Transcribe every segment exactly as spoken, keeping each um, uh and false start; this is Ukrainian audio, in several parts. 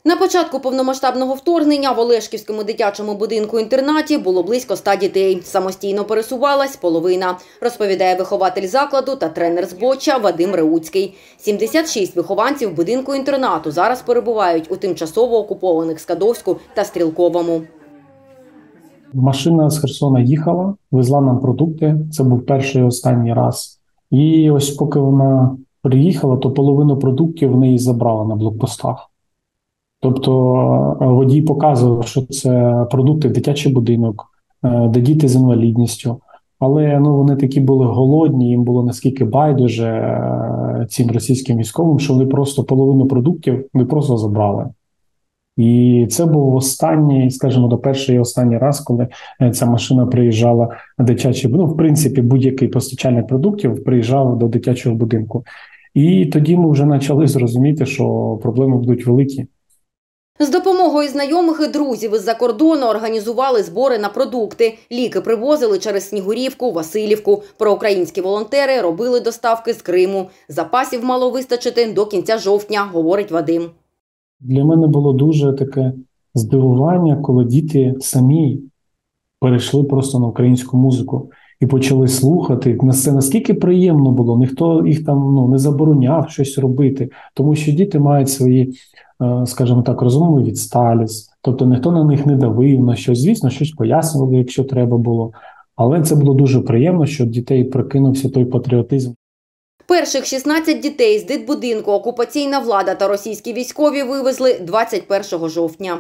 На початку повномасштабного вторгнення в Олешківському дитячому будинку-інтернаті було близько ста дітей. Самостійно пересувалась половина, розповідає вихователь закладу та тренер з боча Вадим Реуцький. сімдесят шість вихованців будинку-інтернату зараз перебувають у тимчасово окупованих Скадовську та Стрілковому. Машина з Херсона їхала, везла нам продукти. Це був перший і останній раз. І ось поки вона приїхала, то половину продуктів в неї забрала на блокпостах. Тобто водій показував, що це продукти в дитячий будинок, де діти з інвалідністю. Але ну, вони такі були голодні, їм було наскільки байдуже цим російським військовим, що вони просто половину продуктів вони просто забрали. І це був останній, скажімо, до перший і останній раз, коли ця машина приїжджала на дитячий будинок. Ну, в принципі, будь-який постачальник продуктів приїжджав до дитячого будинку. І тоді ми вже почали зрозуміти, що проблеми будуть великі. З допомогою знайомих і друзів із-за кордону організували збори на продукти. Ліки привозили через Снігурівку, Василівку. Проукраїнські волонтери робили доставки з Криму. Запасів мало вистачити до кінця жовтня, говорить Вадим. Для мене було дуже таке здивування, коли діти самі перейшли просто на українську музику і почали слухати. Це наскільки приємно було, ніхто їх там ну, не забороняв щось робити, тому що діти мають свої, скажімо так, розумову відсталість, тобто ніхто на них не давив на щось, звісно, щось пояснювали, якщо треба було, але це було дуже приємно, що дітей прикинувся той патріотизм. Перших шістнадцять дітей з дитбудинку окупаційна влада та російські військові вивезли двадцять першого жовтня.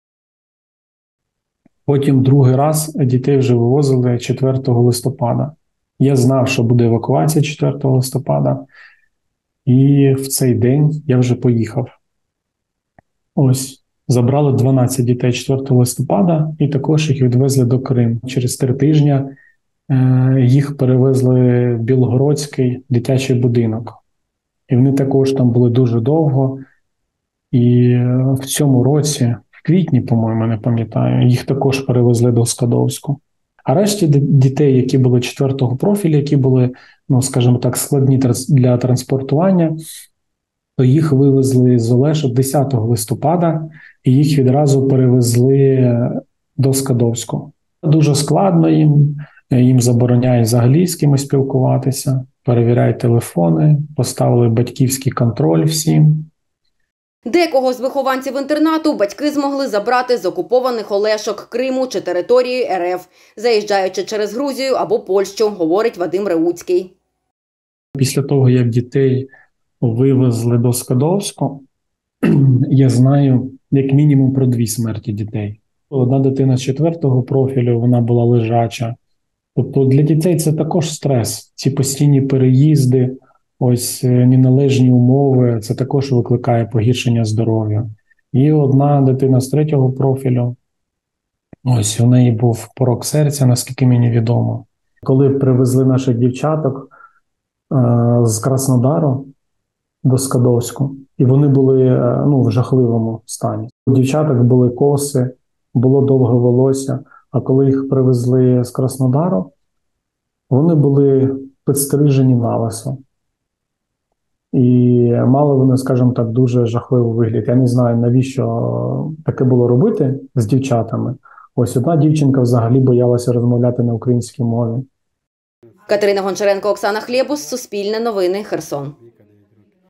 Потім другий раз дітей вже вивозили четвертого листопада. Я знав, що буде евакуація четвертого листопада, і в цей день я вже поїхав. Ось, забрали дванадцять дітей четвертого листопада і також їх відвезли до Криму. Через три тижні їх перевезли в Білогородський дитячий будинок. І вони також там були дуже довго. І в цьому році, в квітні, по-моєму, не пам'ятаю, їх також перевезли до Скадовську. А решті дітей, які були четвертого профілю, які були, ну, скажімо так, складні для транспортування, то їх вивезли з Олешок десятого листопада і їх відразу перевезли до Скадовську. Дуже складно їм. Їм забороняють взагалі з кимось спілкуватися, перевіряють телефони, поставили батьківський контроль всім. Декого з вихованців інтернату батьки змогли забрати з окупованих Олешок, Криму чи території ер еф, заїжджаючи через Грузію або Польщу, говорить Вадим Реуцький. Після того, як дітей вивезли до Скадовську, я знаю як мінімум про дві смерті дітей. Одна дитина з четвертого профілю, вона була лежача. Тобто для дітей це також стрес. Ці постійні переїзди, ось неналежні умови, це також викликає погіршення здоров'я. І одна дитина з третього профілю, ось у неї був порок серця, наскільки мені відомо. Коли привезли наших дівчаток е- з Краснодару до Скадовську, і вони були е- ну, в жахливому стані. У дівчаток були коси, було довге волосся. А коли їх привезли з Краснодару, вони були підстрижені налисо. І мали вони, скажімо так, дуже жахливий вигляд. Я не знаю, навіщо таке було робити з дівчатами. Ось одна дівчинка взагалі боялася розмовляти на українській мові. Катерина Гончаренко, Оксана Хлєбус, Суспільне новини, Херсон.